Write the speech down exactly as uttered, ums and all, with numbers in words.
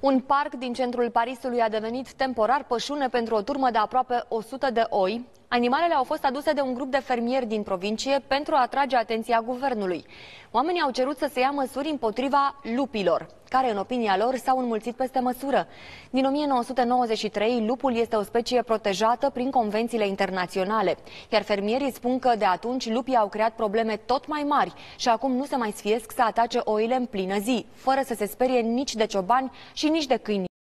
Un parc din centrul Parisului a devenit temporar pășune pentru o turmă de aproape o sută de oi. Animalele au fost aduse de un grup de fermieri din provincie pentru a atrage atenția guvernului. Oamenii au cerut să se ia măsuri împotriva lupilor, care, în opinia lor, s-au înmulțit peste măsură. Din o mie nouă sute nouăzeci și trei, lupul este o specie protejată prin convențiile internaționale, iar fermierii spun că de atunci lupii au creat probleme tot mai mari și acum nu se mai sfiesc să atace oile în plină zi, fără să se sperie nici de ciobani și nici de câini.